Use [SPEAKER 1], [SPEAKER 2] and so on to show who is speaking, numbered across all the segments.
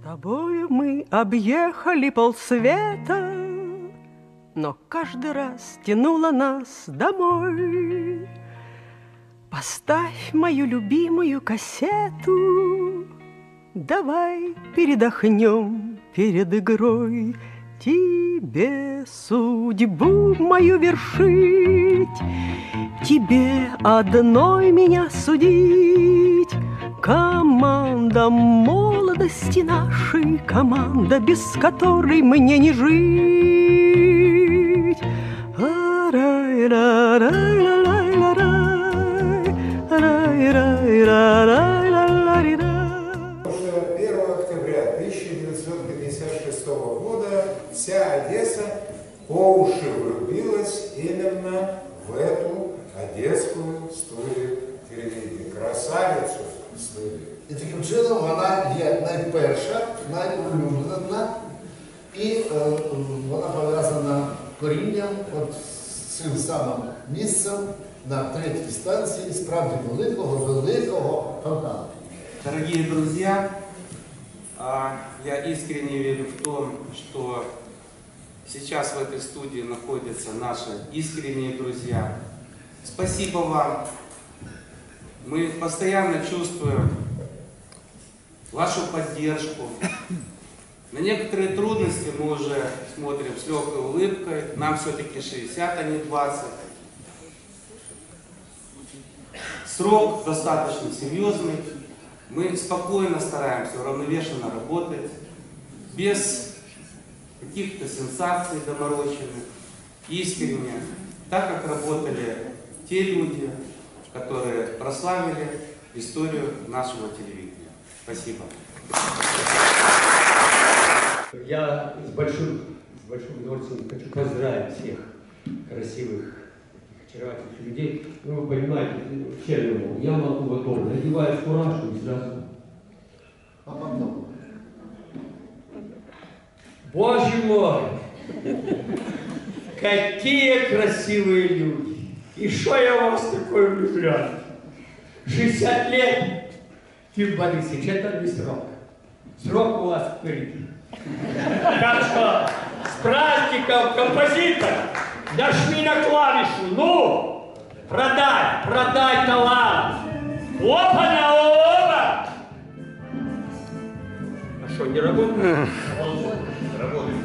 [SPEAKER 1] тобою мы объехали полсвета, но каждый раз тянуло нас домой. Поставь мою любимую кассету, давай передохнем перед игрой. Тебе судьбу мою вершить, тебе одной меня судить. Команда молодости нашей, команда, без которой мне не жить.
[SPEAKER 2] Вся Одесса по уши влюбилась именно в эту одеську студію телевидения, красавицю студію.
[SPEAKER 3] І таким чином вона є найперша, найулюблена, і вона пов'язана корінням от з цим самим місцем на третій станції справді великого фонтану.
[SPEAKER 4] Дорогие друзья, я искренне верю в то, что сейчас в этой студии находятся наши искренние друзья. Спасибо вам. Мы постоянно чувствуем вашу поддержку. На некоторые трудности мы уже смотрим с легкой улыбкой. Нам все-таки 60, а не 20. Срок достаточно серьезный. Мы спокойно стараемся, уравновешенно работать, без каких-то сенсаций доморощенных, искренне, так как работали те люди, которые прославили историю нашего телевидения. Спасибо.
[SPEAKER 5] Я с большим удовольствием хочу поздравить всех красивых, очаровательных людей. Ну, вы понимаете, Черному, я могу вот дома, надеваю фуражку и сразу. А потом? Боже мой! Какие красивые люди! И что я в вас такое влюблен? 60 лет! Филипп Борисович, это не срок. Срок у вас впереди. Так что с праздником, композитор! Нажми на клавишу, ну! Продай талант! Опа-на-опа! А что, не работает? Работает.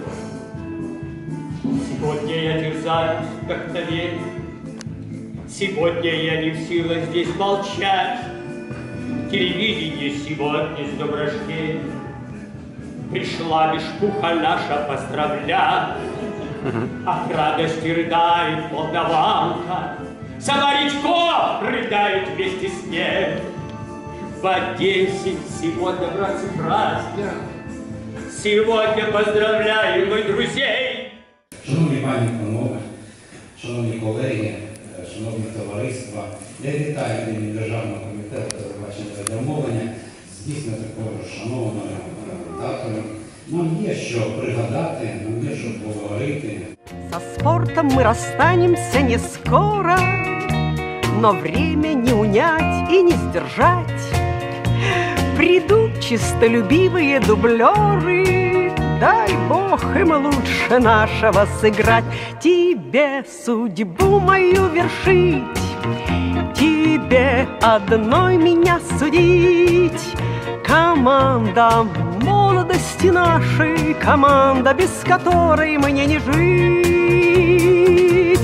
[SPEAKER 5] Сегодня я терзаюсь вдохновением. Сегодня я не в силах здесь молчать. Телевидение сегодня с днем рождения. Пришла бешпуха наша поздравлять. От радости рыдает молдаванка. Самаричко рыдает вместе с ней. В Одессе сегодня, братцы, праздник. Сегодня поздравляю мы друзей.
[SPEAKER 6] Шановні пані панове, шановні колеги, шановні товариства, я вітаю імені Державного комітету телебачення та радіомовлення з дійсно такою шановною датою. Нам є що пригадати, нам є що поговорити.
[SPEAKER 1] Со спортом мы расстанемся не скоро, но время не унять и не сдержать. Придут чистолюбивые дублеры, дай Бог им лучше нашего сыграть. Тебе судьбу мою вершить, тебе одной меня судить. Команда молодости нашей, команда, без которой мне не жить.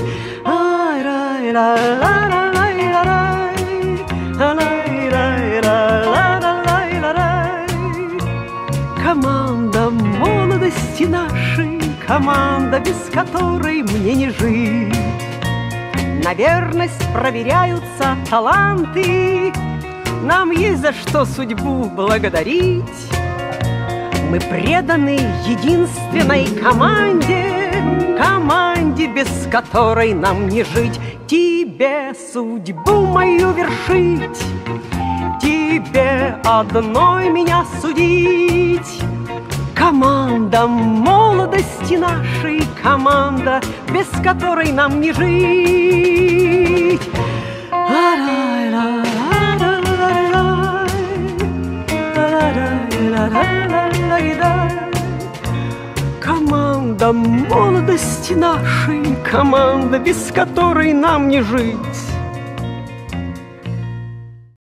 [SPEAKER 1] Команда молодости нашей, команда, без которой мне не жить. На верность проверяются таланты, нам есть за что судьбу благодарить. Мы преданы единственной команде, команде, без которой нам не жить. Тебе судьбу мою вершить, тебе одной меня судить. Команда молодости нашей, команда, без которой нам не жить. Флорида. Команда молодости нашей, команда, без которой нам не жить.